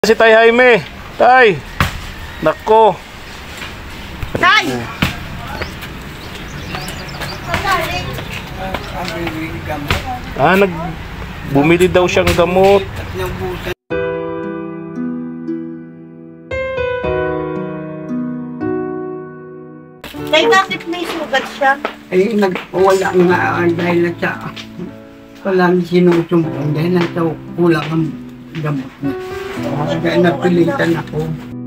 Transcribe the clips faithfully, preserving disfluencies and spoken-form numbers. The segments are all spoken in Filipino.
Si Tay Jaime. Tay. Nako. Tay. Ah, nag bumili daw siyang gamot. Tay, bakit may sugat siya? Eh, nagwala nga dahil sa walang sinusumbong dahil nasa kulang ang gamot niya. Kaya napilitan ako.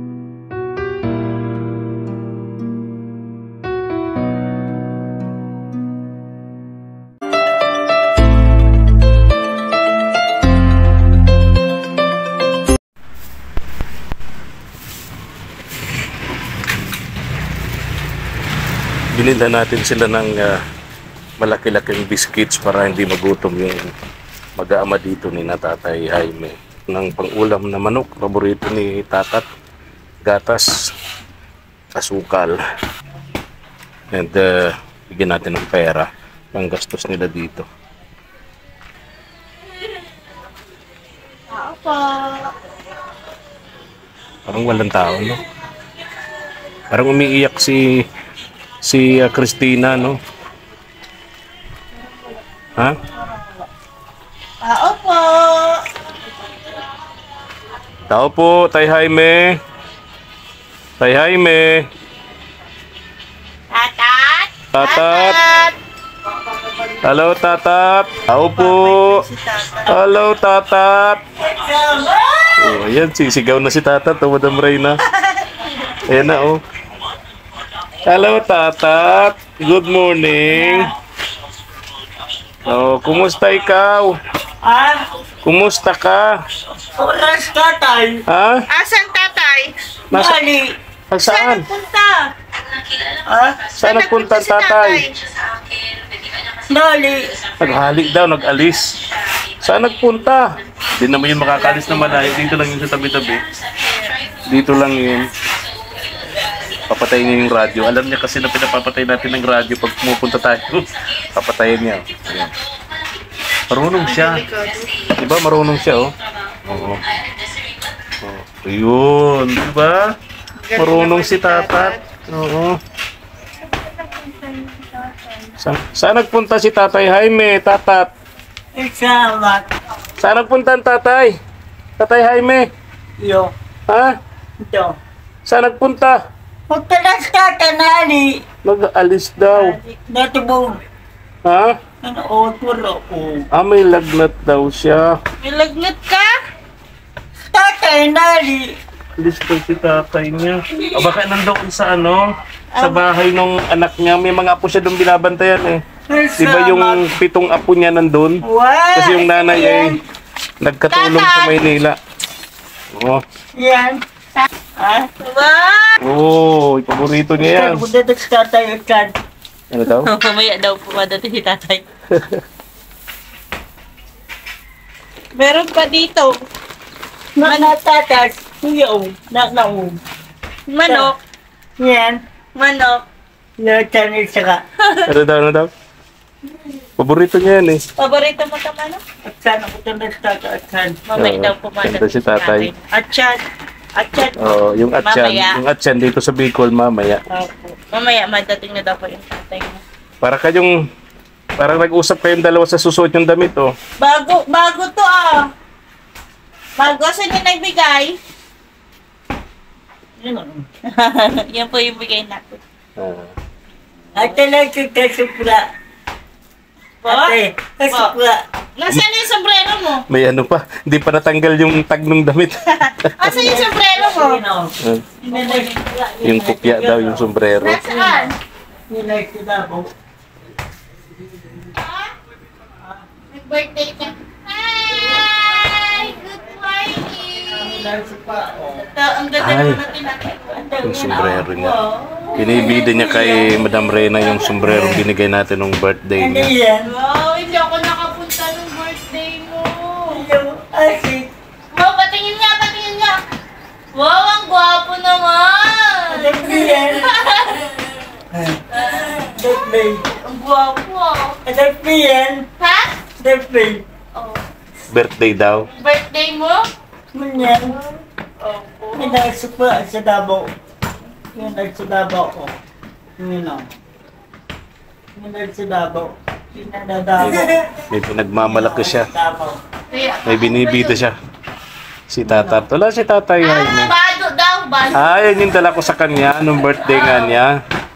Bininda natin sila ng uh, malaki-laking biscuits para hindi magutom yung mag-aama dito ni na Tatay Jaime. Ng pang-ulam na manok, paborito ni Tatat, gatas, asukal. And uh, bigyan natin ng pera pang gastos nila dito. Opo. Parang walang tao, no? Parang umiiyak si si uh, Christina, no? Ha? Ah, opo. Tao po, Tay Jaime. Tay Jaime. Tatat. Tatat. Hello, Tatat. Tao po. Hello, Tatat. Oh, ayan, sisigaw na si Tatat, oh, Madam Reyna. Ayan na, oh. Hello, Tatat. Good morning. Oh, kumusta ikaw? Ah, Kumusta ka? oras tatay. Ha? Asan tatay? Nasa, Mali. ah, saan? Punta. Ah, Saan nagpunta ang si tatay? mali. Naghalik daw, nag-alis. Saan nagpunta? Hindi naman yun makakalis na malayo. Dito lang yun sa tabi-tabi. Dito lang yun. Papatayin niya yung radyo. Alam niya kasi na pinapapatay natin ng radyo pag pumupunta tayo. Papatayin niya. Ayan. Marunong siya. Diba marunong siya, oh? Oo. Oh. Ayun, diba? Marunong si Tatat. Oo. Sa saan nagpunta si Tatay Jaime, Tatat? Salamat. Saan nagpunta ang tatay? Tatay Jaime? Yo. Ha? Ito. Saan nagpunta? Magtalas tatay nali. Nag-alis daw. Natubong. Ha? Ano oturo ko. Ah, may lagnat daw siya. May lagnat ka? Tatay nali. Alis daw si tatay niya. O baka nandoon sa ano? Sa bahay ng anak niya. May mga apo siya doon binabantayan eh. Di ba yung pitong apo niya nandun? Wow. Kasi yung nanay ay nagkatulong sa Maynila. Oh. Yan. Ah, Wow. Oh, paborito niya yan. Punta sa tatay kan. Ano daw? Mamaya daw po madating si tatay. Meron pa dito. Manatatas. Yo. Nakaw. Manok. Yan. Manok. Latan isa. Ano daw, ano daw? Paborito niya yan eh. Paborito mo ka manok? At sana ko tanda sa tatay at san. Mamaya Oo, daw po ganda madating si tatay. At chan. At chan. Oh, yung atyan, Mamaya. yung atyan dito sa Bicol mamaya. Opo. Mamaya madating na daw po yung tatay mo. Para kayong, parang nag-usap kayong dalawa sa susuot yung damit, oh. Bago, bago to ah. Bago, saan yung nagbigay? Yan po yung bigay natin. Ah. At talaga kasupra. Po? Ate, kasupra. Nasaan yung sombrero mo? May ano pa, hindi pa natanggal yung tag ng damit. Asan yung sombrero mo? Ah, yung kupya daw, yung sombrero. Nasaan? Nilay ko na po. Ha? Nag-birthday ka. Hi! Good morning! Nilay ko pa. Ito, ang ganda Ay. naman natin natin. Yung sombrero niya. Binibida niya kay Madam Reyna yung sombrero binigay natin nung birthday Ano niya. yan? Wow, hindi ako nakapunta ng birthday mo. Yung asit. Wow, patingin nga, patingin nga. Wow, ang gwapo naman. Ano po yan? Birthday. Ang gwapo ah. Ano po yan? Ha? Birthday. Oh. Birthday daw. Birthday mo? Ganyan. Opo. May nagsupa sa Davao. Yung nagsudabo ko. Yun o. Yung nagsudabo. Yung nadadabo. May pinagmamalaki siya. Davao. Kaya, May binibida siya. Si Tatat. Wala si Tatay Ah, Jaime. bado daw, bado. Ah, yun yung dala ko sa kanya nung birthday nga niya.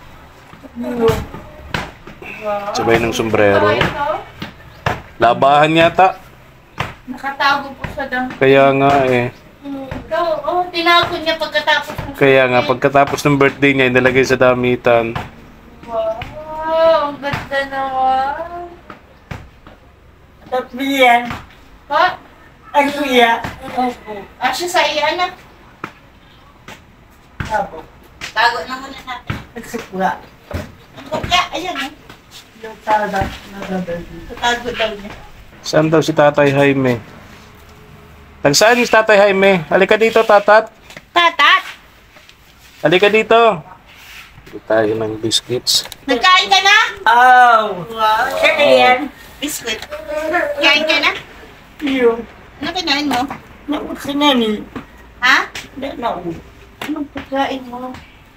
Sabay ng sombrero. Labahan yata. Nakatago po sa dam. Kaya nga eh. Hmm, Ikaw, oh, tinago niya pagkatapos ng Kaya nga, pagkatapos ng birthday niya, inilagay sa damitan. Wow, ang ganda naman. Tapos yan. Ha? Ang kuya. Opo. Ah, siya sa iyan na. Davao. Tago na muna natin. Nagsupla. Ang kukya, ayan eh. Yung tada. Nadadabo. Tago daw niya. Saan daw si Tatay Jaime? Nagsaan si Tatay Jaime? Halika dito, Tatat. Tatat, Halika dito. Dito tayo ng biscuits. nagkain ka na? Oh. Wow. Kaya yan. Biscuit. Kain ka na? Yung. Ano kinain mo? Nakusinani. Ha? Hindi na ako. Anong pagkain mo?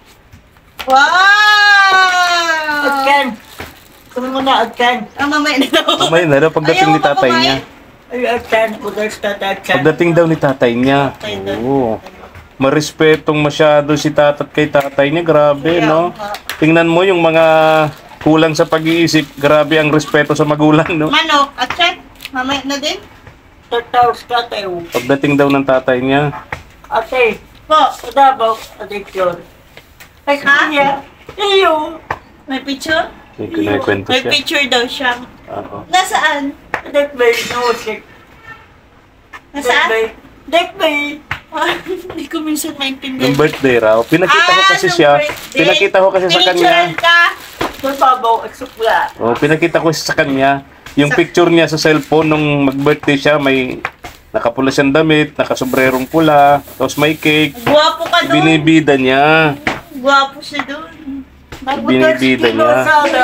Wow! Agkan. Kung mo na agkan. Ah, mamaya na daw. Kumain na daw pagdating Ayaw ni mo tatay kumain? niya. Ay, agkan. Ugas tatagkan. Pagdating daw ni tatay niya. Oo. Marespetong masyado si tatat kay tatay niya. Grabe, no? Tingnan mo yung mga kulang sa pag-iisip. Grabe ang respeto sa magulang, no? Manok, at check. Mamaya na din. Tataos tatayo. Pagdating daw ng tatay niya. Ate. Po, Sa Davao. Addiction. Ay, Ha? kuya. Iyo. may picture? May kinikwento May siya. picture daw siya. Oo. Nasaan? That bay. No sick. That Nasaan? bay. That bay. Ah, Hindi ko minsan Yung maintindihan. birthday raw. Pinakita ko Ah, kasi nung siya. birthday. Pinakita ko kasi sa kanya. Pinicturean ka. Sa Davao. At supla. Oh, pinakita ko sa kanya yung Sa- picture niya sa cellphone nung mag-birthday siya, may nakapula siyang damit, nakasombrerong pula, tapos may cake. Guwapo ka doon. Binibida niya. Guwapo siya doon. Binibida niya.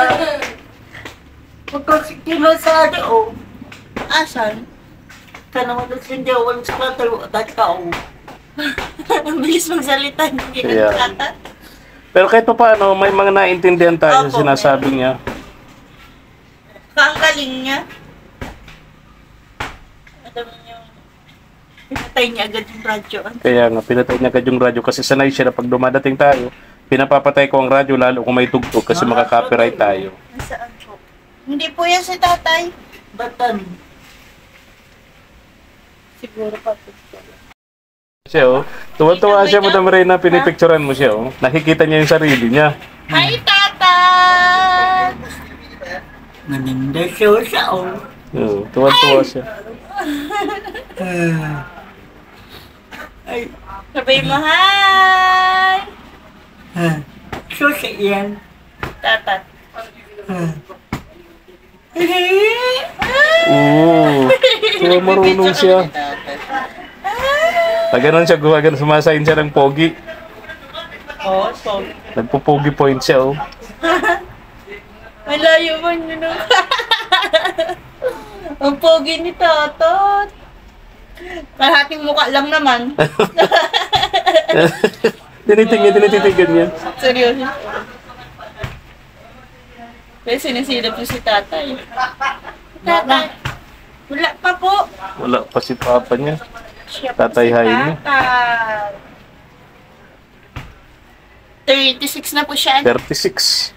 Magkakinosada o. Asan? Kanang nasindawan sa katayo at tao. Ang bilis magsalita. Hindi Kaya- nagtata. Pero kahit pa paano, may mga naintindihan tayo sa Opo, sinasabi niya. Ang galing niya. Alam niyo, pinatay niya agad yung radyo. Kaya nga, pinatay niya agad yung radyo kasi sanay siya na pag dumadating tayo, pinapapatay ko ang radyo lalo kung may tugtog kasi Ah, makaka-copyright tayo. Nasaan po? Hindi po yan si tatay. Batan. Siguro pa po. Siya oh, tuwa-tuwa siya mo na pinipicturean mo siya oh. Nakikita niya yung sarili niya. Hi, tatay! Maninda siya sa o. Oo, tuwa-tuwa siya. Ay. Sabay mo, hi! Ha. So sa iyan. Tatat. Ha. Oo. Tuwa marunong siya. Pag ganun siya, gumagan, sumasayin siya ng pogi. Oo, so. Nagpo-pogi point siya oh. Malayo man yun ang... Ang pogi ni tatat. Kalahating mukha lang naman. Tinitingnan, tinitigan niya. Seryoso. Kaya sinisilip niyo si tatay. Tatay. Wala pa po. Wala pa si papa niya. Siya pa Tatay si Jaime. tatay. thirty-six na po siya. thirty-six.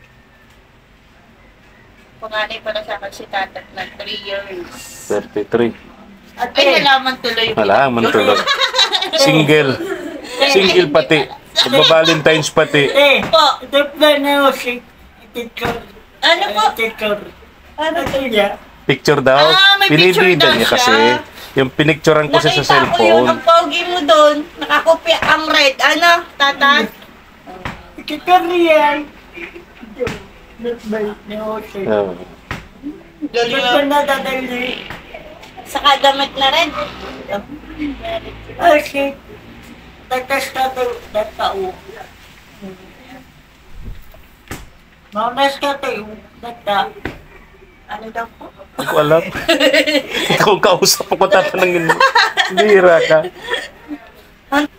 Panganay pa na sa akin si tatay na three years. thirty-three. At ay nalaman tuloy. Wala, man tulog. Single. Single pati. Magba-Valentine's pati. Eh. Po. Ito pa na o si teacher. Ano po? Teacher. Ano Ano niya? Picture daw. Ah, may picture Binibida daw niya siya. kasi. Yung pinicturean ko siya sa Nakita ko yun, cellphone. ang pogi mo doon. Nakakopya ang red. Ano, tatay? Teacher yan. Not by no sick. Oo. Galing Ito mo. na dadali. Saka damit na red. Ah, si. Tatas tato. Tatao. Maunas tayo. Tata. Ano daw po? Hindi ko alam. Ikaw ang kausap ko tatanungin mo. Bira ka. Ang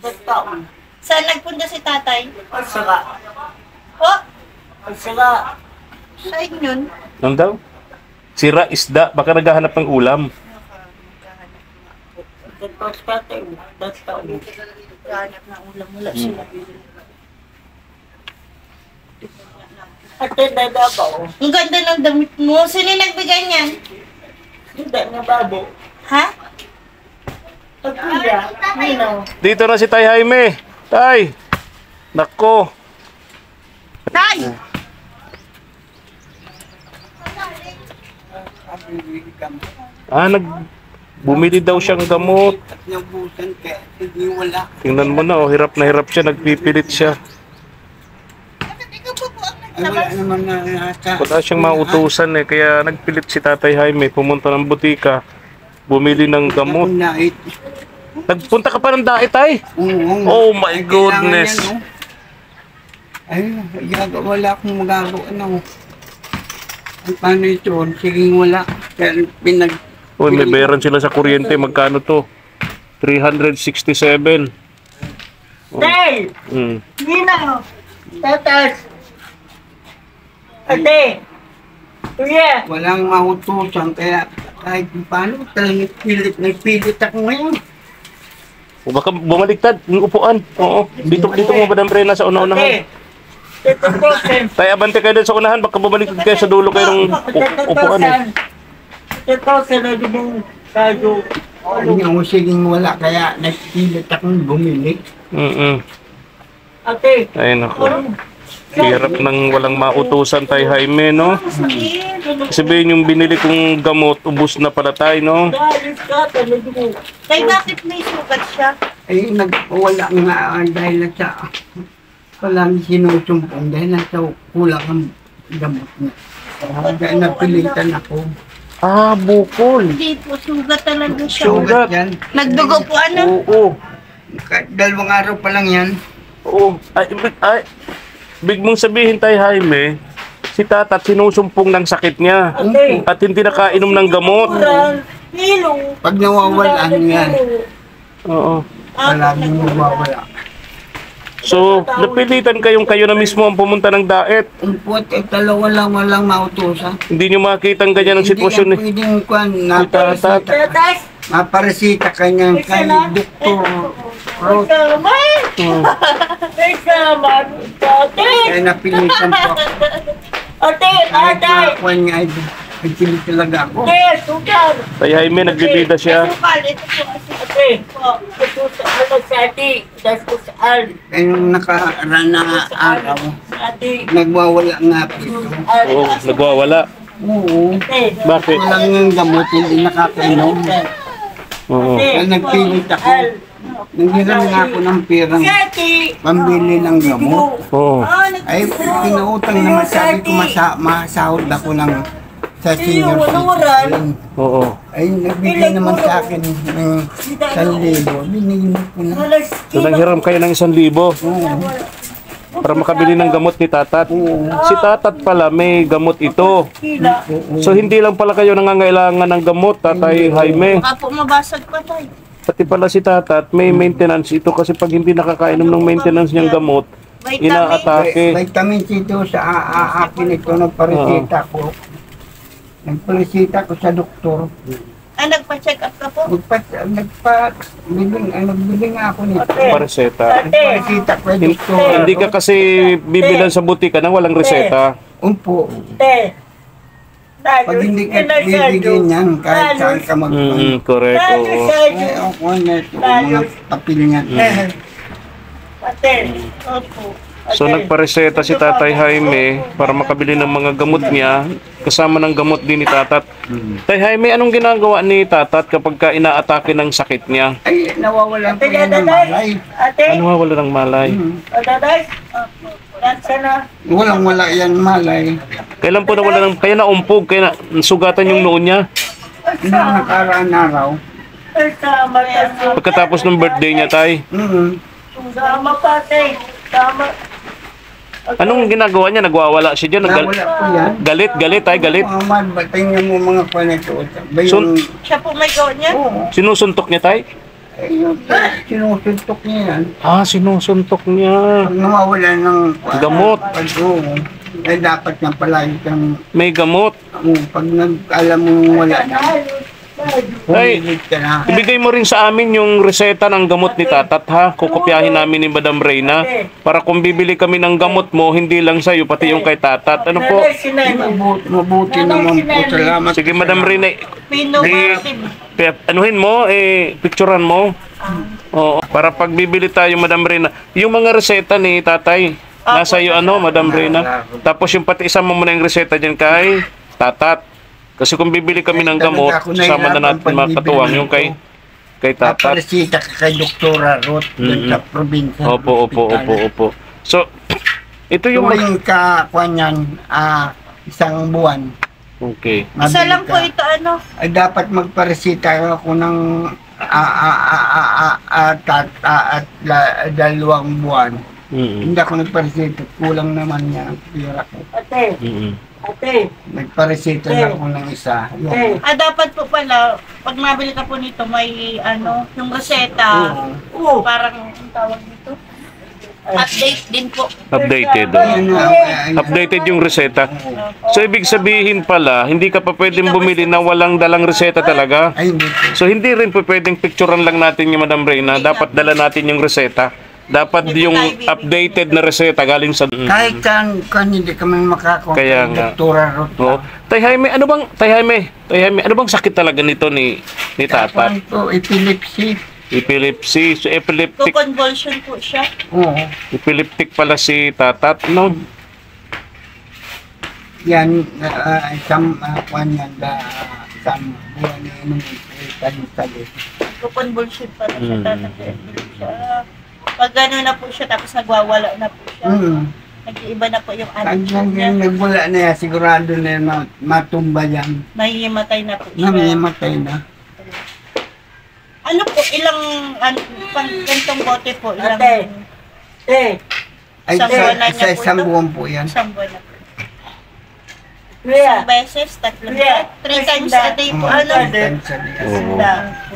taon. Saan nagpunta si tatay? At saka, Oh, at saka, saan yun? Nang daw? Sira isda, baka naghahanap ng ulam. tapos tatay mo, at taon. Ganap na ulam, wala sila. Ate, nadabaw. Ang ganda ng damit mo. Sino yung nagbigay niyan? Hindi na babo. Ha? At kuya, nino. Dito na si Tay Jaime. Tay! Nako! Tay! Ah, nag... Bumili daw siyang gamot. At nabusan kaya, hindi wala. Tingnan mo na, oh, hirap na hirap siya, nagpipilit siya. Bakit ikaw po po ang Ay, wala naglabas? naman na nasa. Wala siyang mautusan eh, kaya nagpilit si Tatay Jaime, pumunta ng butika, bumili ng gamot. Kung nait. Nagpunta ka pa ng daet, Tay? Oo, Oh my ay, kailangan goodness. yan, oh. Ay, gaga- wala akong magagawa na. Oh. Ay, paano ito? Sige, wala. Kaya pinag... Uy, may bayaran sila sa kuryente, magkano to? three hundred sixty-seven. Tay! Mm. Nino! Tatas! Ate! Kuya! Walang mahutusan, kaya kahit paano talagang pilit, nagpilit ako ngayon. O baka bumaliktad, yung upuan. Oo, dito, dito mo, Madam Reyna, sa una-unahan. Ito po, Sen. Tay, abante kayo din sa unahan, baka bumaliktad kayo sa dulo kayo ng u- upuan eh. Ito, Sen, na mong kayo. Hindi ako siging wala, kaya nagpilit akong bumili. Mm-mm. Ate! Ayun ako. Hirap ng walang mautusan, Tay Jaime, no? Sabihin yung binili kong gamot, ubus na pala tayo, no? Dahil ka, talaga mo. Tay, bakit may sugat siya? Ay, nagwala nga ah, dahil sa walang sinusumpong dahil nasa kulang ang gamot niya. Kaya napilitan ako. Ah, bukol. Hindi po, sugat talaga siya. Sugat. Sugat yan. Nagdugo po ano? Oo. Kahit dalawang araw pa lang yan. Oo. Ay, ibig, ay, ibig mong sabihin, Tay Jaime, si Tatat sinusumpong ng sakit niya. Ate. At hindi nakainom ng gamot. Hilo. Pag nawawalaan yan, Oo. palaging nawawala. So, napilitan kayong kayo na mismo ang pumunta ng daet. Ang puwat ay dalawa lang walang mautusan. Hindi nyo makita ang ganyan ang sitwasyon eh. Hindi yan pwedeng kwan, Tatat. naparesita. Maparesita ka niyan kay Doktor Ross. Oo. Kaya napilitan po. Ate, Kahit na kwan niya ay nagpili talaga ako. Tay Jaime, nagbibida siya. Sukal, ito po kasi. Ate, ito sa ano sa ati, dahil ko sa al. Kaya nung nakaraan na araw, nagwawala nga po ito. Oo, nagwawala. Oo. Bakit? Walang yung gamot, hindi nakakainom. Oo. Kaya nagpilit ako. Nanghiram nga ako ng pirang pambili ng gamot. Oo. Ay, pinuutang naman sabi ko masa, masahod ako ng sa senior citizen. Oo. Ay, nagbigay naman sa akin ng isang libo. Binigyan ko na. So, nanghiram kayo ng isang libo Oo. para makabili ng gamot ni Tatat. Si Tatat pala, may gamot ito. So, hindi lang pala kayo nangangailangan ng gamot, Tatay Jaime. Baka po mabasag pa tayo. Pati pala si Tatat, may maintenance ito kasi pag hindi nakakainom ng maintenance niyang gamot, Vitamin. inaatake. Vitamin C ito sa a- a- akin ito, nagparesita ko. Nagparesita ko sa doktor. Ah, nagpa-check up ka po? Nagpa, nagpa, biling, ay, nagbili nga ako nito. Pareseta. Nagparesita ko sa doktor. Hindi ka kasi bibilan sa butika nang walang reseta. Umpo. Pag hindi ka bibigyan yan, kahit saan ka mag- Mm, correct, oo. Ay, ako na ito, mga papel niya. Opo. So nagpareseta si Tatay Jaime para makabili ng mga gamot niya, kasama ng gamot din ni Tatat. Tay Jaime, anong ginagawa ni Tatat kapag ka inaatake ng sakit niya? Ay, nawawalan ko yan ng malay. Ano wala ng malay? Walang wala yan malay. Kailan po nawala ng, kaya naumpog, kaya na, sugatan yung noon niya? Nung nakaraan araw. Pagkatapos ng birthday niya, Tay. Mm. Anong ginagawa niya? Nagwawala siya dyan? Naggal- Nawala ko yan. galit, galit, Tay, galit. Muhammad, ba't tingnan mo mga kwanito? Ba So- yung... Siya po may gawa niya? Oo. Sinusuntok niya, Tay? Eh, yung sinusuntok niya yan. Ah, sinusuntok niya. Pag nawawala ng Gamot. Pag oo, eh dapat nga palagi kang, May gamot. oh, pag nag, alam mo wala na, Ay, pumilit ka na. ibigay mo rin sa amin yung reseta ng gamot ni Tatat, ha? Kukopyahin namin ni Madam Reyna. Para kung bibili kami ng gamot mo, hindi lang sa'yo, pati yung kay Tatat. Ano po? Mabuti, mabuti naman po. Salamat. Sige, Madam Reyna. Pinomative. Pe- anuhin mo, eh, picturean mo. Oo, para pag bibili tayo, Madam Reyna. Yung mga reseta ni Tatay, nasa iyo ano, Madam Reyna. Tapos yung pati isama mo na yung reseta dyan kay Tatat. Kasi kung bibili kami ng gamot, sama na natin mga katuwang yung kay kay Tatat. Naparesita ka kay Doktora Ruth dun sa probinsya. Opo, opo, opo, opo. So, ito yung... Tuwing kakuan yan, ah, isang buwan. Okay. Isa mabili lang po ka. ito, ano? Ay, dapat magparesita ako ng ah, ah, ah, ah, ah, at, at, at la, dalawang buwan. Mm-mm. Hindi ako nagparesita, kulang naman niya ang pira ko. Ate, Mm-mm. ate, Nagparesita lang ako ng isa. Yan. Ah, dapat po pala, pag mabili ka po nito, may ano, yung reseta. Oo. Parang, ang tawag nito? Update din po. Updated. Ayan oh. na, ayan. Updated yung reseta. So, ibig sabihin pala, hindi ka pa pwedeng bumili na walang dalang reseta talaga. Ay, hindi po. So, hindi rin po pwedeng picturean lang natin yung Madam Reyna. Dapat dala natin yung reseta. Dapat yung updated na reseta galing sa... Kahit kan, kan hindi kami makakuha Kaya kay nga. Doktora Ruth. Oh. Tay Jaime, ano bang Tay Jaime? Tay Jaime, ano bang sakit talaga nito ni ni Tatat? Kakuan po, epilepsy. Epilepsy, so epileptic, Convulsion po siya. Oo. epileptic pala si Tatat, no? Yan, uh, isang uh, kuan yan, da, isang buwan na yun, tayo-tayo. Convulsion pa rin siya. Mm. Tatagay siya. Pag gano'n na po siya, tapos nagwawala na po siya. Mm. Nag-iiba na po yung Pag attitude niya. yan, nagwala na yan, sigurado na yan, ma- matumba yan. Nahihimatay na po siya. Namimatay na. Ano po, ilang, ano, pang gantong bote po, ilang, Ate. ate, Ay, Isang sa, buwan na niya sa po isang ito? buwan po yan. isang buwan na po. kuya, Isang beses, tatlo, Yeah. three times a day po, Mm, ano? three times a day. Oo. Daan po.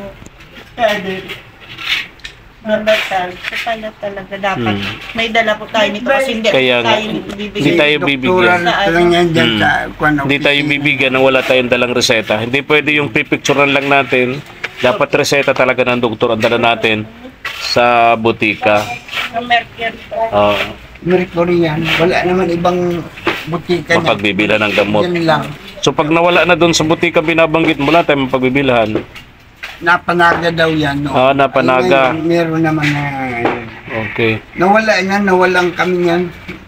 Normal. So, pala talaga dapat. Hmm. May dala po tayo nito kasi hindi Kaya nga, tayo hindi ibibigay. tayo Doktora bibigyan. Ruth lang yan dyan Mm. sa kuan, Hindi tayo opisina. bibigyan nang wala tayong dalang reseta. Hindi pwede yung pipicturean lang natin. Dapat reseta talaga ng doktor ang dala natin sa butika. Yung mercury po. Uh, Mercury yan. Wala naman ibang butika niya. mapagbibila ng gamot. Yan lang. So pag nawala na doon sa butika binabanggit mo, wala tayong mapagbibilhan. Napanaga daw yan. No? Ah, napanaga. Ay, may- meron naman na... Okay. Nawala yan, nawalan kami yan.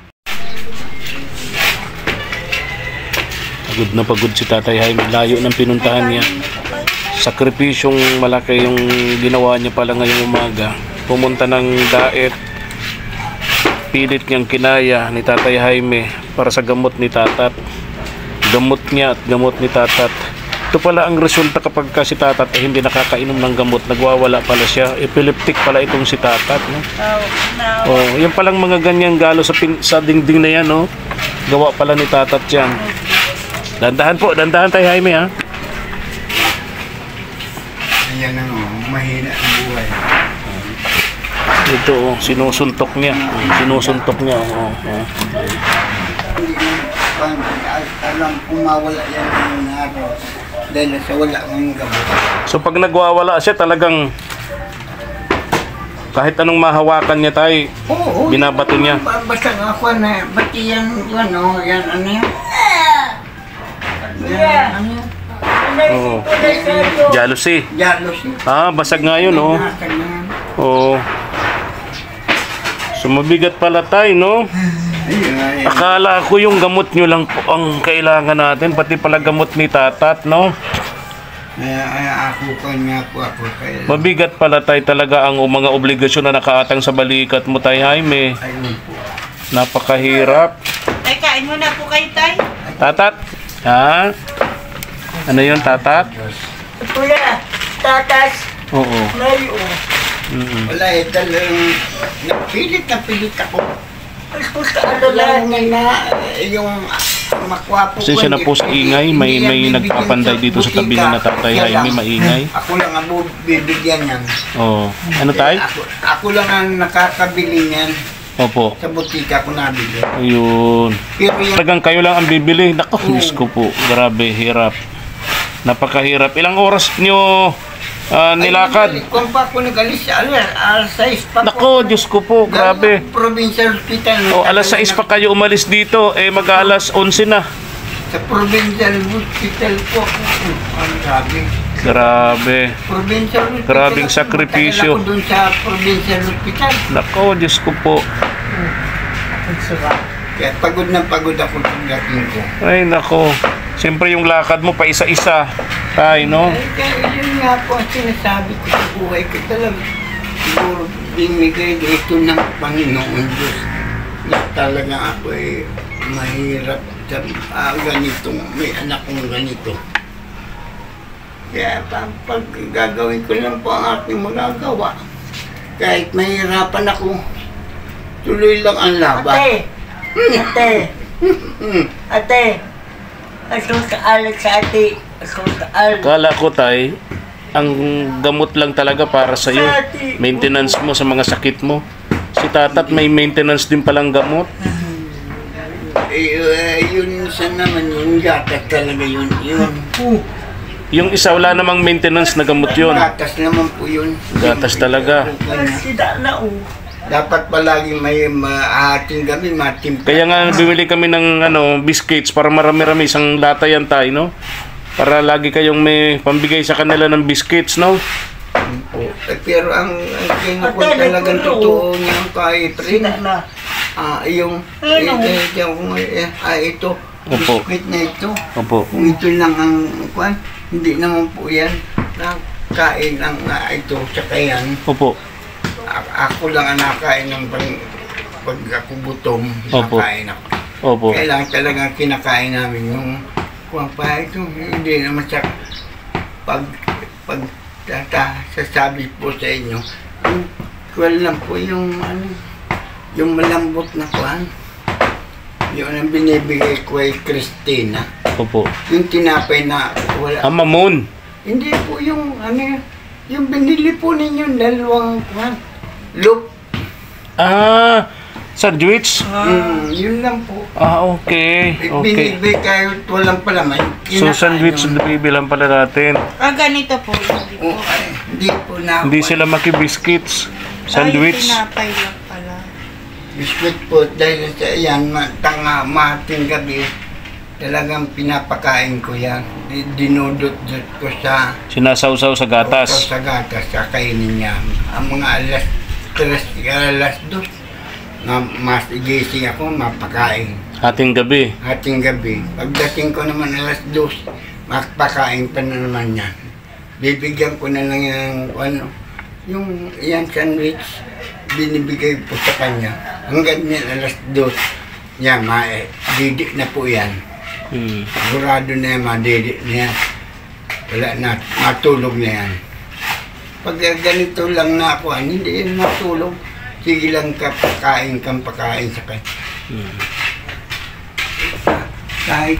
Pagod na pagod si Tatay Jaime. Layo ng pinuntahan niya. Sakripisyong malaki yung ginawa niya pala ngayong umaga. Pumunta ng daet. Pilit niyang kinaya ni Tatay Jaime para sa gamot ni Tatat. Gamot niya at gamot ni Tatat. Ito pala ang resulta kapag ka si Tatat ay hindi nakakainom ng gamot. Nagwawala pala siya. Epileptic pala itong si Tatat. No? Oh, now, Oh, yan palang mga ganyang galo sa, pin, sa dingding na yan. No? Gawa pala ni Tatat yan. Dandahan po. Dandahan tayo Jaime ha. Ayan ang mahina ang buhay. Ito oh, sinusuntok niya. Sinusuntok niya. Oh, oh. Alam kung mawala yan ng araw dahil sa wala ng gamot. So pag nagwawala siya talagang kahit anong mahawakan niya tayo, Oo, binabato niya. ba- Basta ako na, ba't yan, ano, yan, ano yan? Yan, ano yan? Oo. Jealousy. Jealousy. Ah, basag nga yun, oh. Ingatan yan. Oo. So mabigat pala tayo, no? Ayun, ayun. Akala ko yung gamot nyo lang po ang kailangan natin, pati pala gamot ni Tatat, no? Kaya kaya ako ko nga po ako kaya. Mabigat pala tayo talaga ang mga obligasyon na nakaatang sa balikat mo tayo, Jaime. Ayun po. Napakahirap. ay, kain mo na po kayo, tay. Tatat? Ha? Ano yun, Tatat? kuya, tatas, Oo. layo. Mm-mm. Wala eh, talagang napilit na pilit ako. Ay, puta, ano Alam lang. niya na eh, yung Makwapo ko. Pasensya na po sa ingay. May Hindi yan may bibigyan nagpapanday sa dito sa tabi butika. na na Tatay Siya Jaime, lang. maingay. Ako lang ang bu- bibigyan yan. Oh, ano tay? Ako, ako lang ang nakakabili niyan. Opo. Sa butika ko nabili. Ayun. Pero yan, Talagang kayo lang ang bibili. Naku, Diyos ko po. Grabe, hirap. Napakahirap. Ilang oras nyo ah, nilakad? Ay, kung pa ako nag-alis sa alas, alas sais pa Naku, Diyos ko po. Grabe. Galing Provincial Hospital. O, alas sais pa kayo umalis dito. Eh, mag-alas onse na. Sa Provincial Hospital po. Ang grabe. Grabe. Provincial Hospital. Grabing ako. sakripisyo. Matagal ako dun sa Provincial Hospital. Naku, Diyos ko po. Kaya pagod na pagod ako pagdating ko. Ay, nako. Siyempre yung lakad mo pa isa-isa. Tay, no? Ay, kaya yun nga po ang sinasabi ko sa buhay ko talaga. Siguro binigay ito ng Panginoon Diyos. Na talaga ako ay mahirap sa ah, ganitong, may anak kong ganito. Kaya pag, pag gagawin ko lang po ang aking magagawa. Kahit mahirapan ako, tuloy lang ang laban. Ate! Ate! Ate! Aso sa alat sa ate. Aso sa alat. Kala ko, Tay, ang gamot lang talaga para sa iyo. Maintenance mo sa mga sakit mo. Si Tatat may maintenance din palang gamot. Eh, eh, yun sa naman, yung gatas talaga yun. Yun. Yung isa wala namang maintenance na gamot yun. Gatas naman po yun. Gatas talaga. Sida na oh. Dapat palagi may maating gabi, matimpla. Kaya nga bumili kami ng ano, biscuits para marami-rami isang lata yan, Tay, no? Para lagi kayong may pambigay sa kanila ng biscuits, no? Eh, pero ang, ang tingin ko Ate, talagang nagpulo. totoo niyang kahit rin. Sida na. Ah, yung, eh, Ano? eh, yung, eh, ah, ito, Opo. biskuit na ito. Opo. Kung ito lang ang, kwan, hindi naman po yan. Nakain ang ah, ito, tsaka yan. Opo. A- ako lang ang nakain ng pag, pag ako gutom, Opo. nakain ako. Opo. Kailangan talagang kinakain namin yung kung pa ito, hindi naman sa pag, pag tata, sasabi po sa inyo, yung kwal lang po yung ano, yung malambot na kwan. Yun ang binibigay ko kay Christina. Opo. Yung tinapay na wala. Amamon. Hindi po yung ano, yung binili po ninyo dalawang kwan. Loop. Ah, sandwich. Mm, yun lang po. Ah, okay. Okay. Binibigay kayo at walang palaman. So, Kinakain sandwich yun. na bibilang pala natin. Ah, ganito po. Hindi Oh, po. ay, hindi po na. Hindi sila makibiscuits. Sandwich. Ay, pinapay lang pala. Biscuit po dahil sa yan, ma- tanga, mating gabi, talagang pinapakain ko yan. Di- Dinudot-dot ko sa Sinasawsaw sa gatas. sa gatas, sa kainin niya. Ang mga alas tres, alas dos, na mas igising ako, mapakain. Ating gabi. Ating gabi. Pagdating ko naman alas dos, mapakain pa na naman yan. Bibigyan ko na lang yung, ano, yung yan sandwich, binibigay po sa kanya. Hanggang yan alas dos, yan, ma, eh, didi na po yan. Hmm. Sigurado na yan, madidi na yan. Wala na, matulog na yan. Pag ganito lang na ako, ah, hindi yan matulog. Sige lang ka, pakain kang pakain sa kanya. Hmm. Kahit...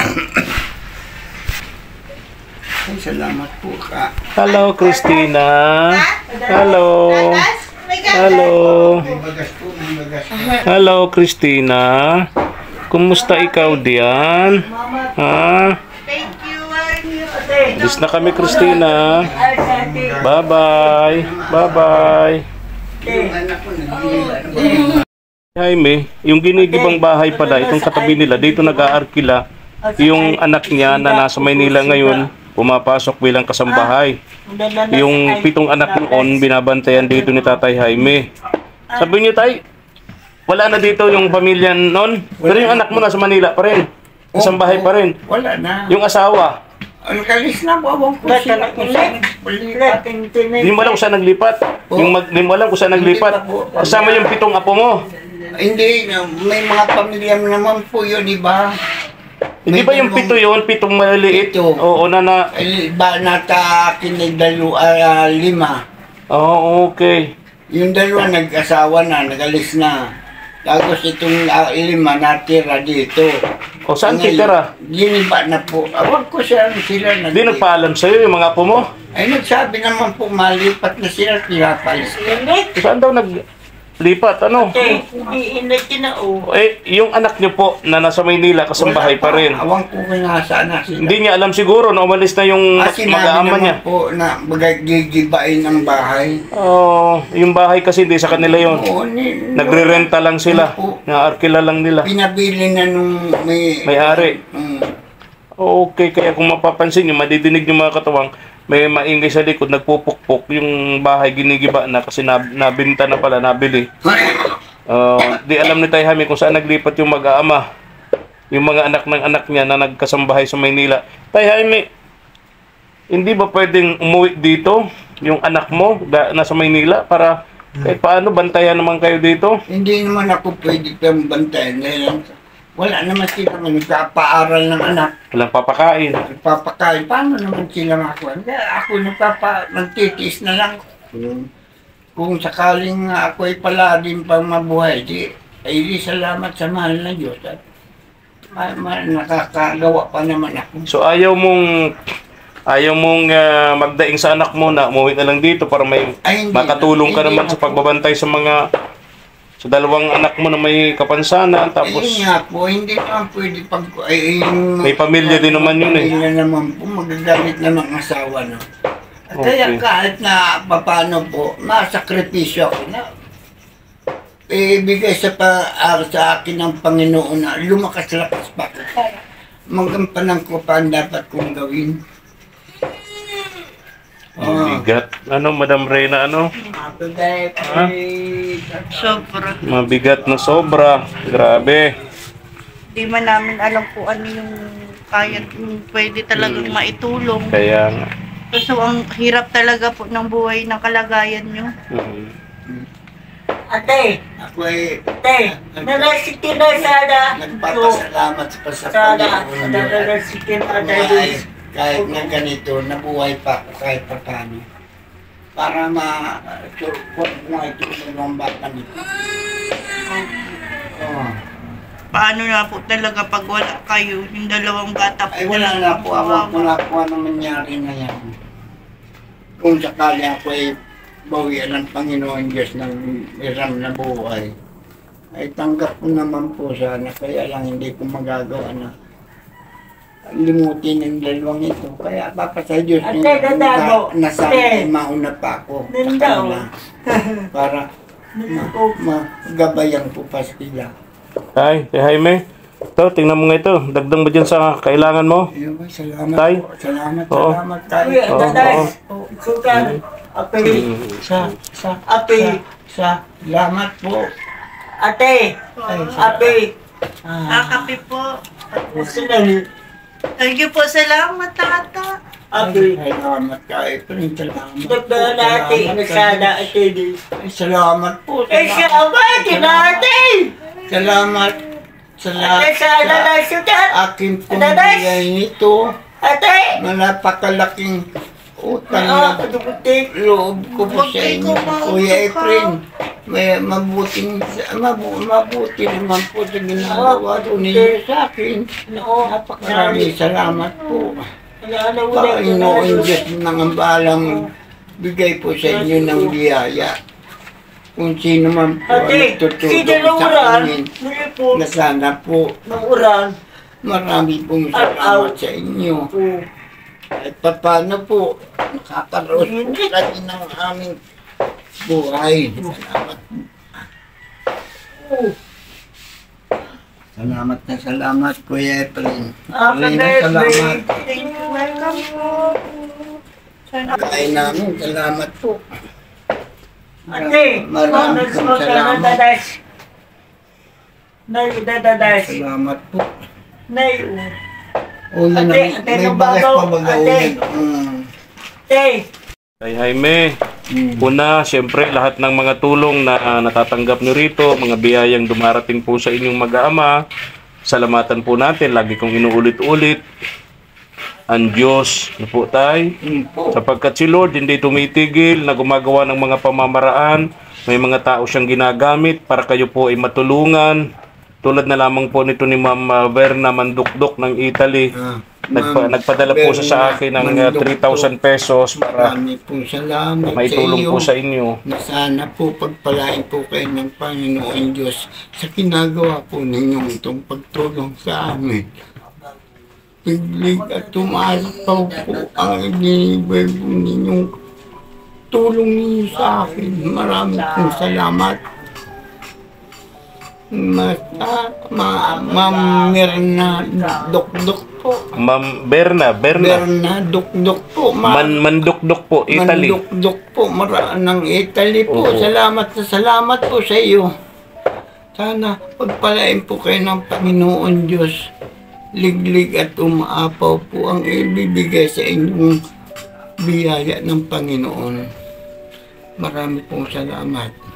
Ay, salamat po ka. Hello, Christina. Hello. Hello. May bagas po, may bagas po. Hello, Christina. Kumusta ikaw diyan? Ha? Thank you, ate. Alis na kami, Christina. Ay, sa ate. Bye-bye. Bye-bye. Yung anak ko, naghihila. Jaime, yung ginigibang bahay pala, itong katabi nila, dito nag-aarkila. Yung anak niya na nasa Maynila ngayon, pumapasok bilang kasambahay. Yung pitong anak noon, binabantayan dito ni Tatay Jaime. Sabi niyo, Tay, wala na dito yung pamilya noon. Pero yung anak mo nasa Manila pa rin. Kasambahay pa rin. Wala na. Yung asawa, Ang kalis na po, abang ko sila kung saan palipat. hindi mo alam kung saan naglipat. Yung mag, hindi mo alam kung saan naglipat. Kasama yung pitong apo mo. Hindi, na- may mga pamilya naman po yun, di ba? Hindi ba yung pito yun, pitong maliliit? Pito. Oo, na na. Ay, ba nata kinigdalo, ah, lima. Oo, okay. Yung dalawa nag-asawa na, nag-alis na. Tapos itong uh, lima natira dito. O saan Ngayon, titira? Giniba na po. Awag ko saan sila nag- Hindi nagpaalam sa'yo yung mga apo mo? Ay, nagsabi naman po, malipat na sila, pinapalis. Init. Saan daw naglipat? Ano? Ate, hindi init yun na oh. Eh, yung anak niyo po na nasa Maynila, kasambahay pa rin. Awang ko kung nasaan na sila. Hindi niya alam siguro na umalis na yung Ah, sinabi mag-aama naman niya. po na bagay gigibain ang bahay. Oh, yung bahay kasi hindi sa kanila yon. Oo, ni- Nagre-renta lang sila. Opo. Na-arkila lang nila. Pinabili na nung may... May-ari. Mm. Okay, kaya kung mapapansin niyo, madidinig niyo mga katawang, may maingay sa likod, nagpupukpok yung bahay, ginigiba na kasi nab- nabinta na pala, nabili. Uh, di alam ni Tay Jaime kung saan naglipat yung mag-aama. Yung mga anak ng anak niya na nagkasambahay sa Maynila. Tay Jaime, hindi ba pwedeng umuwi dito yung anak mo da- nasa Maynila para kahit paano bantayan naman kayo dito? Hindi naman ako pwede kang bantayan dahil wala naman sila man nagpapaaral ng anak. Walang papakain. Nagpapakain. Paano naman sila makuha? Kaya ako nagpapa, nagtitiis na lang. Kung, kung sakaling ako ay pala din pang mabuhay, di, ay di salamat sa mahal na Diyos. At ma, ma, nakakagawa pa naman ako. So ayaw mong ayaw mong ah, magdaing sa anak mo na umuwi na lang dito para may Ay, hindi makatulong ka na- naman hindi sa na po. pagbabantay sa mga sa dalawang anak mo na may kapansanan tapos Ayun nga po, hindi naman pwede pag... Ay, yung, may pamilya din naman yun eh. Pamilya naman po, magagamit na ng asawa, no? At Kaya Okay. kahit na paano po, masakripisyo ako na ibigay sa, pa, ah, sa akin ng Panginoon na lumakas-lakas pa ako para magampanan ko pa ang dapat kong gawin. Ah. Mabigat. Ano, Madam Reyna, ano? Happy birthday. Sobra. Mabigat na sobra. Grabe. Di man namin alam kung ano yung kaya, yung pwede talagang maitulong. Kaya nga. So, ang hirap talaga po ng buhay ng kalagayan nyo. Mm. Ate, Ako ay ate, narasikin na sana. nagpapasalamat pa sa Sana, Panginoon. narasikin na Kahit, tayo. kahit na ganito, nabuhay pa ako kahit pa paano. Para ma... Huwag mo ito ng bata nito. Oh. Paano na po talaga pag wala kayo, yung dalawang bata po. Ay wala na po ako, wala po ano mangyari na yan. Kung sakali ako ay bawian ng Panginoon Diyos ng iram na buhay, ay tanggap ko naman po sana, kaya lang hindi ko magagawa na limutin ang dalawang ito. Kaya papasa Diyos Ate, na, dadabo. na sana Ate. ay mauna pa ako sa Nandaw. kanila para ma magabayan ko pa sila. Tay, Tay Jaime. Ito, tingnan mo nga ito. Dagdag mo dyan sa kailangan mo. Ayun, salamat Tay? po. Salamat, Oo. salamat tayo. Uy, Oo, daday. oo. Ikutan. Ape. Sa, sa, Ape. sa, salamat po. Ate. Ay, Ape. Ah, kape po. Sinali. Thank you po. Salamat, tata. Ape. Ay, salamat kayo. Salamat. Salamat. Dagdagan natin. Nagsada ate di. Ay, salamat po. Eh, siya ba? Tinatay. Salamat. Salamat Ate, sana na sudan. aking pong Daday. bigay nito. Ate. Na napakalaking utang Ah, na kadugutik. loob ko po Huwag sa kayo inyo. kumauto Kuya ka. Efren, may mabuting, mabu, mabuti naman po sa ginagawa po ninyo sa akin. Oo. Napakaraming salamat po. Wala na wala. Panginoon Diyos ng ambalang bigay po sa inyo ng biyaya. Kung sino man po ang Ate, si nagtutulong sa Daluran. amin, Muli po. na sana po Ng uran. marami pong salamat sa inyo. Oo. At paano po, nakakaroon po lagi ng aming buhay. Salamat po. Oo. Salamat na salamat, Kuya Efren. Ah, Maraming birthday. salamat. Thank you. Welcome po. Sana Kain namin, salamat po. Ate, Maraming salamat. salamat. Dadadas. Nay, dadadas. Salamat po. Nay, O yun Ate, ang, ate, may nung bagas bago, pa baga ate. ulit. Mm. Tay. Tay Jaime. Mm. Una, siyempre, lahat ng mga tulong na ah, natatanggap nyo rito, mga biyayang dumarating po sa inyong mag-aama, salamatan po natin. Lagi kong inuulit-ulit. Ang Diyos, na po tay, Mm po. sapagkat si Lord hindi tumitigil na gumagawa ng mga pamamaraan may mga tao siyang ginagamit para kayo po ay matulungan. Tulad na lamang po nito ni Ma'am uh, Verna Mandukdok ng Italy. Ah, Nagpa, Ma'am nagpadala po siya sa Verna akin ng uh, Mandukdok, three thousand pesos para Marami pong salamat maitulong sa iyo. po sa inyo. Na sana po pagpalain po kayo ng Panginoon Diyos sa ginagawa po ninyong itong pagtulong sa amin. Piglig at tumasapaw po ang ibinibay po ninyong tulong ninyo sa akin. Maraming pong salamat. Mata, ma, Ma'am Mirna Dukdok po. Ma'am Berna, Berna. Mirna Dukdok po. Ma- Man, Mandukdok po, Italy. Mandukdok po, mara ng Italy po. Oo. Salamat na salamat po sa iyo. Sana pagpalain po kayo ng Panginoon Diyos. Liglig at umaapaw po ang ibibigay sa inyong biyaya ng Panginoon. Marami pong salamat.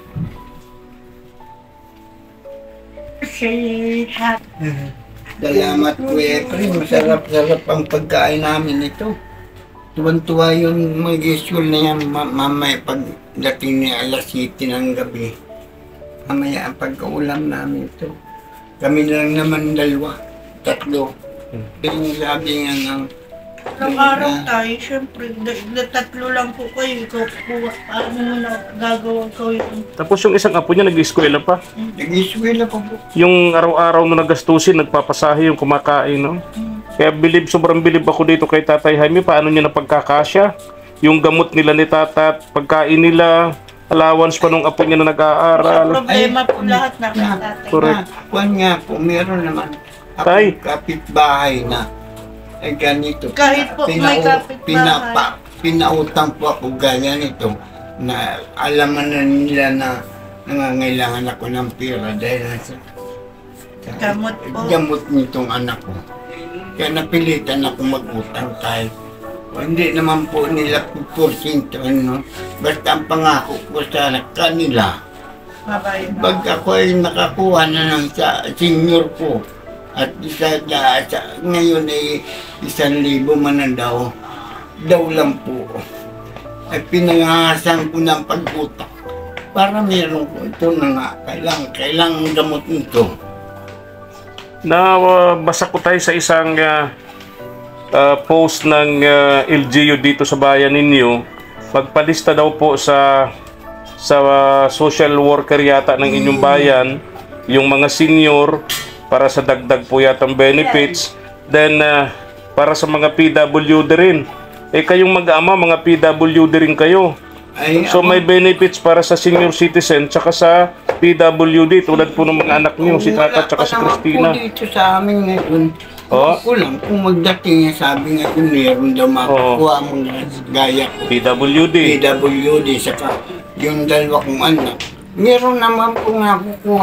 Salamat po, Efren. Masarap-sarap ang pagkain namin ito. Tuwan-tuwa yung mag-school na yan ma- mamaya pagdating ni alas siyete ng gabi. Mamaya ang pagkaulam namin ito. Kami lang naman dalawa, tatlo. Yung sabi nga ng... Ilang araw tayo, syempre, da- da- tatlo lang po kayo. Ikaw po, paano mo na gagawa ko yun? Tapos yung isang apo niya nag-eskwela pa. Nag-eskwela pa po. Yung araw-araw na nagastusin, nagpapasahe yung kumakain, no? Kaya bilib, sobrang bilib ako dito kay Tatay Jaime. Paano niya napagkakasya? Yung gamot nila ni Tatat, pagkain nila, allowance pa nung apo niya na nag-aaral. Problema po lahat na na, tatay. Correct. na, kuwan nga po, meron naman. Tay. Ako kapitbahay na. Ay ganito. Kahit po may kapitbahay. Pinapa, pinautang po ako gaya nito na alaman na nila na nangangailangan ako ng pera dahil sa, sa Gamot po. gamot nitong anak ko. Kaya napilitan ako mag-utang tayo. O, hindi naman po nila porsinto, ano. Basta ang pangako ko sa kanila, Mabayan. pag ako ay nakakuha na ng sa senior ko, at isa na, sa, ngayon ay isang libo man na daw, daw lang po. Ay pinangahasan ko ng pag-utak para meron ko ito na nga, kailangan, kailangan gamot nito. Nabasa ko tayo sa isang uh, uh, post ng uh, L G U dito sa bayan ninyo. Pagpalista daw po sa sa uh, social worker yata ng inyong bayan, yung mga senior para sa dagdag po yatang benefits. Then uh, para sa mga P W D rin. Eh kayong mag-ama, mga P W D rin kayo. Ay, So ako- may benefits para sa senior citizen tsaka sa P W D tulad po ng mga anak niyo, si Tata tsaka si Wala pa Christina. naman po dito sa amin ngayon. Oh. Ako lang, kung magdating niya, sabi nga yung meron daw makukuha mo na gaya ko. P W D. P W D, saka yung dalawa kong anak. Meron naman po nakukuha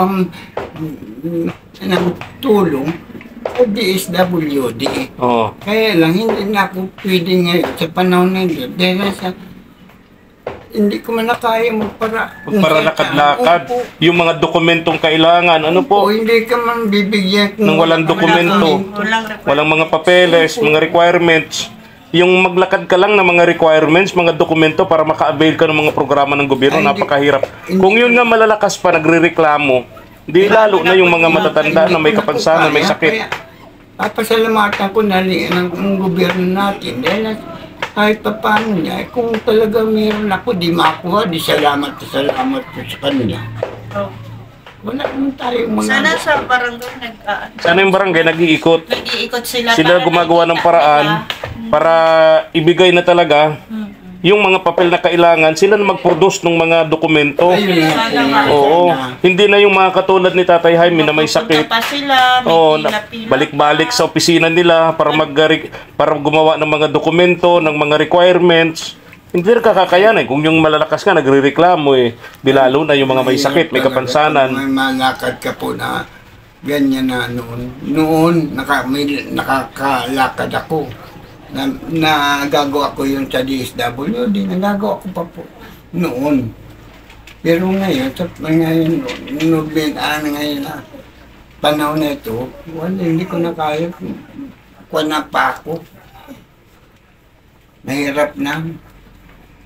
ng tulong o D S W D. Oh. Kaya lang, hindi na ako pwede ngayon sa panahon na yun. Dahil sa hindi ko man na kaya magpara. Para lakad-lakad. Opo. Yung mga dokumentong kailangan, ano O po? hindi ka man bibigyan kung Nang walang dokumento. Walang request. Walang mga papeles, mga requirements. Yung maglakad ka lang ng mga requirements, mga dokumento para maka-avail ka ng mga programa ng gobyerno, Ay, hindi- napakahirap. hindi- Kung yun nga malalakas pa, nagre-reklamo, di lalo na yung mga matatanda na may kapansanan, may sakit. Papasalamatan ko na rin ng, ng gobyerno natin dahil kahit pa paano niya, eh, kung talaga meron ako, di makuha, di salamat na salamat po sa kanila. Oh. Wala naman tayong mga... Sana sa barangay nag-aan. Sana yung barangay nag-iikot. Nag-iikot sila. Sila para gumagawa ng nakikita paraan nila. para ibigay na talaga Hmm. yung mga papel na kailangan, sila na mag-produce ng mga dokumento. Ayun nga po nga. Oo. Sana. Hindi na yung mga katulad ni Tatay Jaime na may sakit. Pupunta pa sila, may Oo, na- pila-pila balik-balik pa. sa opisina nila para mag para gumawa ng mga dokumento, ng mga requirements. Hindi na kakakayanan. Kung yung malalakas ka, nagre-reklamo eh. Di lalo na yung mga may sakit, may Talaga, kapansanan. May malakad ka po na ganyan na noon. Noon, naka, may, nakakalakad ako. Na, nagagawa ko yun sa D S W D, nagagawa ko pa po noon. Pero ngayon, sa ngayon, nubin, ano ngayon na panahon na ito, wala, hindi ko na kaya. Kuha na pa ako. Mahirap na.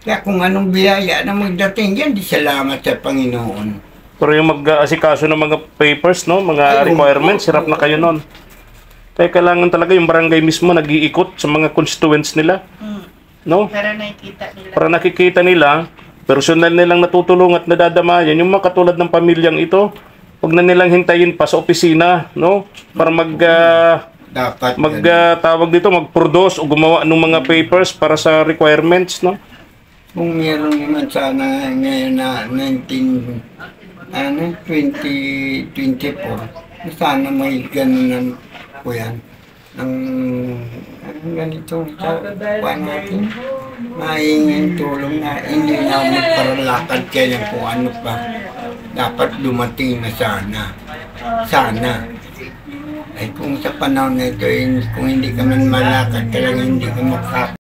Kaya kung anong biyaya na magdating yan, di salamat sa Panginoon. Pero yung mag-asikaso ng mga papers, no, mga Ay, requirements, oo. hirap na kayo nun. Kaya kailangan talaga yung barangay mismo nag-iikot sa mga constituents nila, Mm. no? Para nakikita nila. Para nakikita nila, personal nilang natutulong at nadadamayan, yung mga katulad ng pamilyang ito, huwag na nilang hintayin pa sa opisina, no? Para mag, ah, Dapat mag ganun. ah, tawag dito, mag-produce o gumawa ng mga papers para sa requirements, no? Kung meron naman sana ngayon na nineteen, ano, twenty twenty-four, sana may ganun po yan. Ang ang ganito sa kuwan natin, mahinging tulong na hindi na magparalakad kaya kung ano pa. Dapat dumating na sana. Sana. Ay kung sa panahon na ito, eh, kung hindi ka man malakad, talagang hindi ka makaka